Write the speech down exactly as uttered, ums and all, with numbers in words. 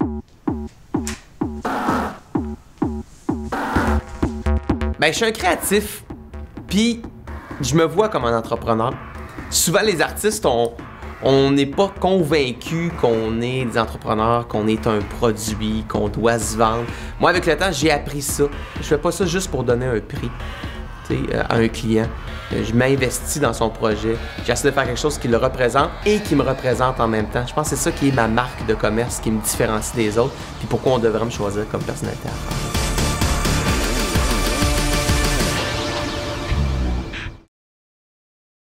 Ben, je suis un créatif, puis je me vois comme un entrepreneur. Souvent, les artistes, on on n'est pas convaincu qu'on est des entrepreneurs, qu'on est un produit, qu'on doit se vendre. Moi, avec le temps, j'ai appris ça. Je fais pas ça juste pour donner un prix, tu sais, à un client. Je m'investis dans son projet. J'essaie de faire quelque chose qui le représente et qui me représente en même temps. Je pense que c'est ça qui est ma marque de commerce, qui me différencie des autres, puis pourquoi on devrait me choisir comme personnalité à faire.